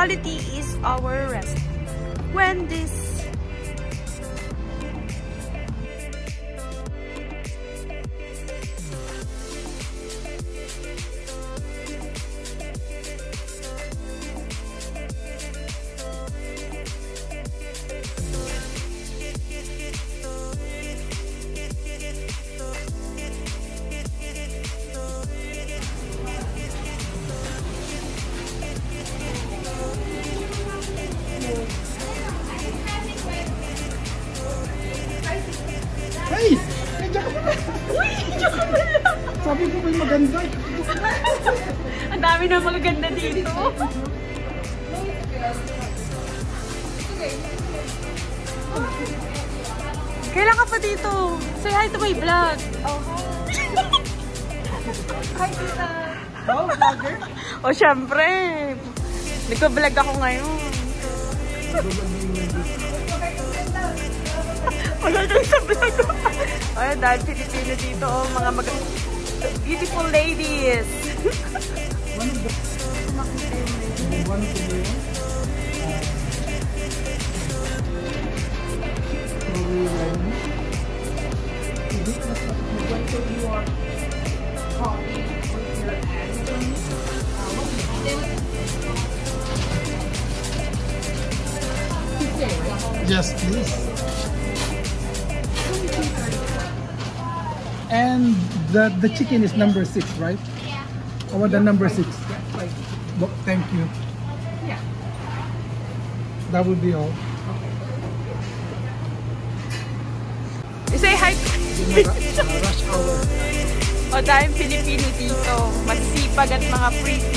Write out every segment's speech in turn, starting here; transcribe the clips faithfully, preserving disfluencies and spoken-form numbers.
quality is our recipe. Wendy's. Hey! Nandiyan ka pala! Uy! Nandiyan ka pala! Sabi ko may maganda. Ang dami na magaganda dito. Kailan ka pa dito? Say hi to my vlog. Oh, hi. Hi, tita. Oh, vlogger? O, syempre. Nagpa-vlog ako ngayon. Magaganda sa vlog ko. Ay, dahil Pilipino dito, oh, mga mag beautiful ladies. One of the... One of the... Yes, please. And the the chicken is number six, right? Yeah. I want the number six. Look, thank you. Yeah. That would be all. You say hi. Rush hour. O, dahil Pilipino dito, masipag at mga pretty.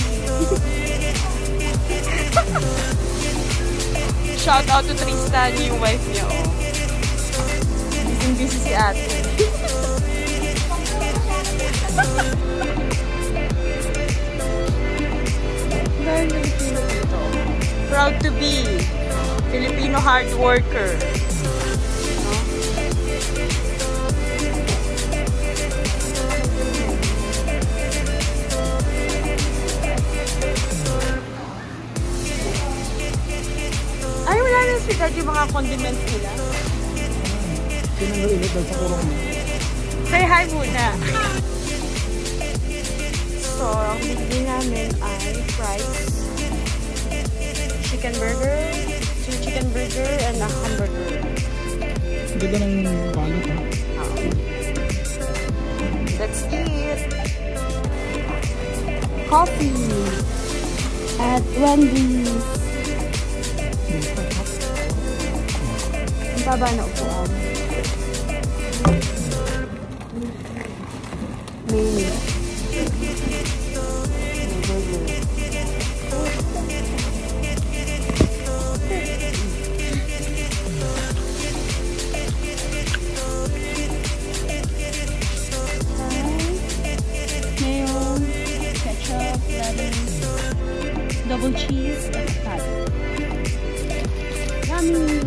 Shout out to Tristan, yung wife niya, oh. Busy-busy si ate. Dahil Pilipino dito. Proud to be Filipino hard worker. No? Ay, wala na sila yung mga condiments nila. Tinanggal ulit dahil sa kurong mo. Say hi muna. So, ang bigli namin ay fries, chicken burger, two chicken burger, and a hamburger. Ganda ng balot, ha? Uh, let's eat. Coffee at Wendy's. Ang baba na upuan. Menu. Mayo, ketchup, lettuce, double cheese, and patty. Yummy!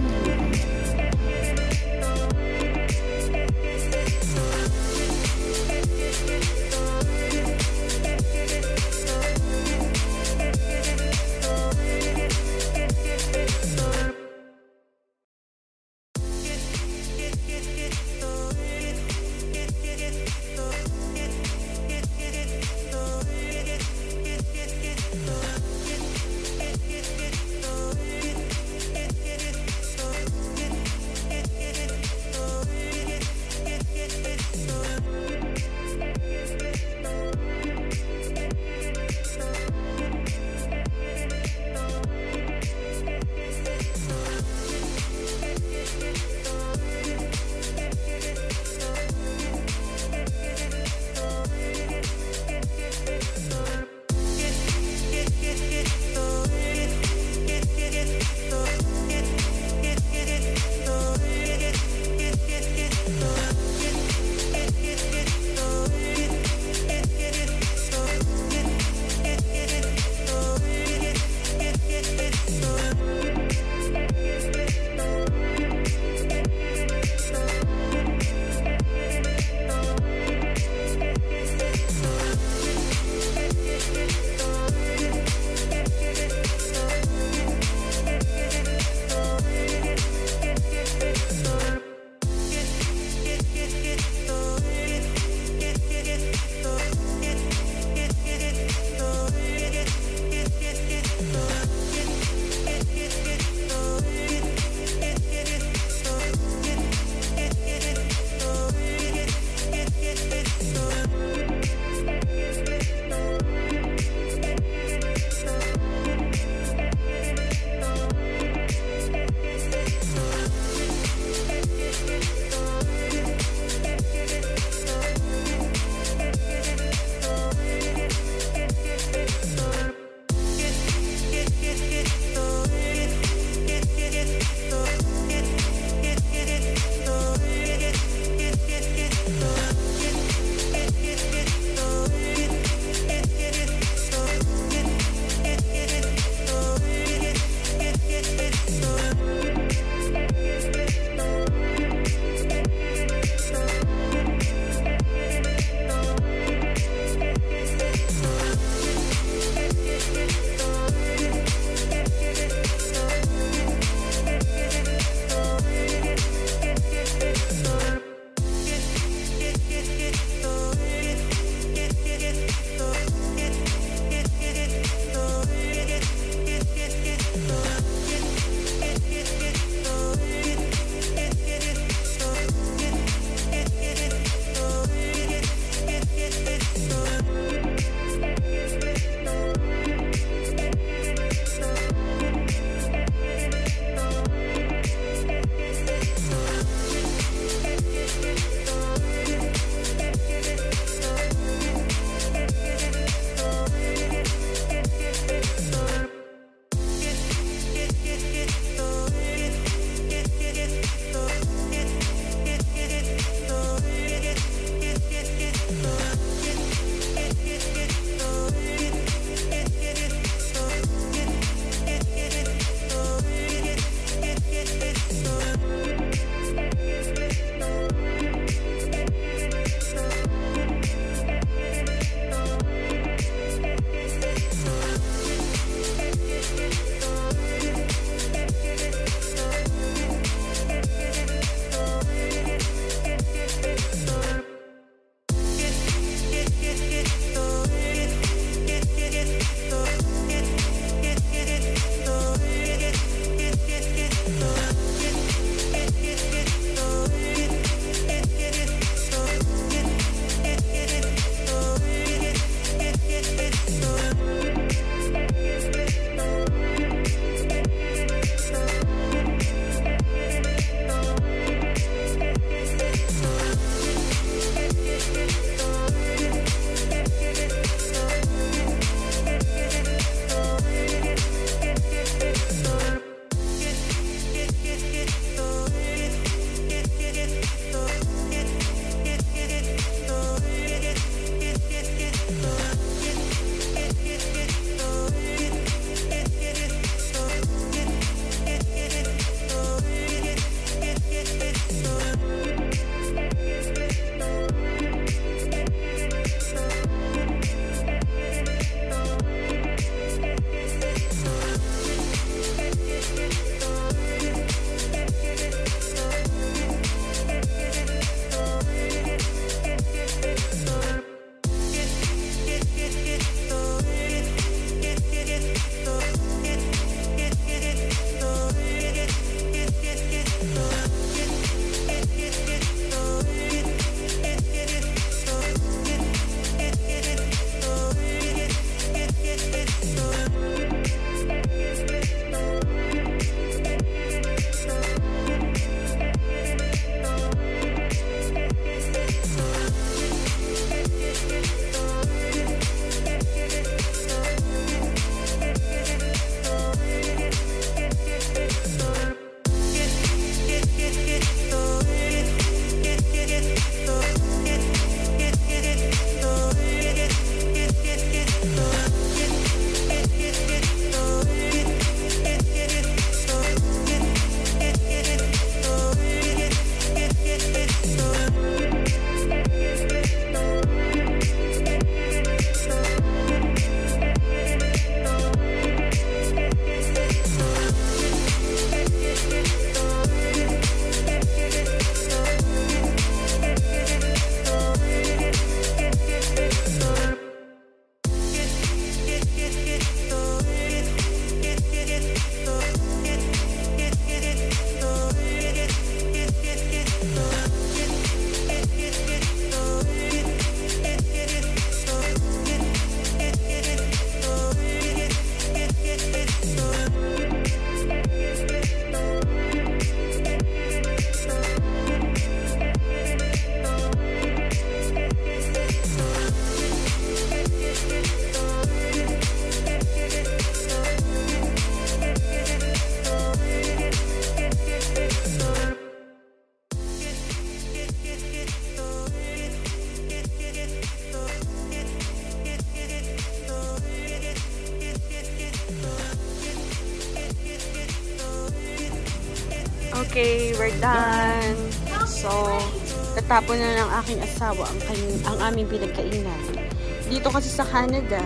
Okay, we're done. So, tatapon na ng aking asawa ang, ang aming pinagkainan. Dito kasi sa Canada,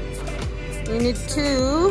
you need to,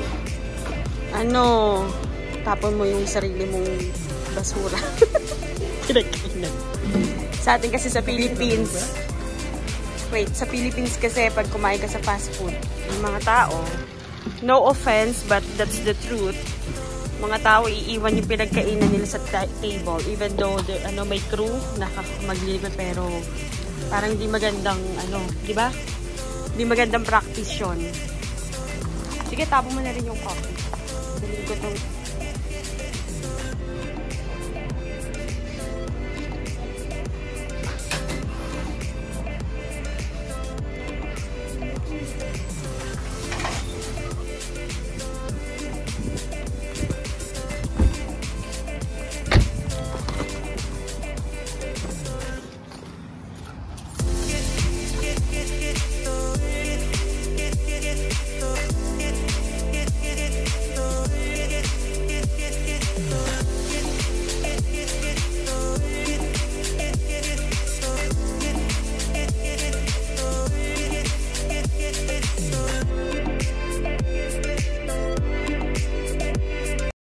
ano, tapon mo yung sarili mong basura. Pinagkainan. Sa atin kasi sa Philippines, wait, sa Philippines kasi pag kumain ka sa fast food, yung mga tao, no offense, but that's the truth. Mga tao iiwan yung pinagkainan nila sa table even though the, ano, may crew na maglilipat, pero parang hindi magandang ano, di ba? Hindi magandang practice yun. Sige, tabo mo na rin yung coffee. Dali ko tong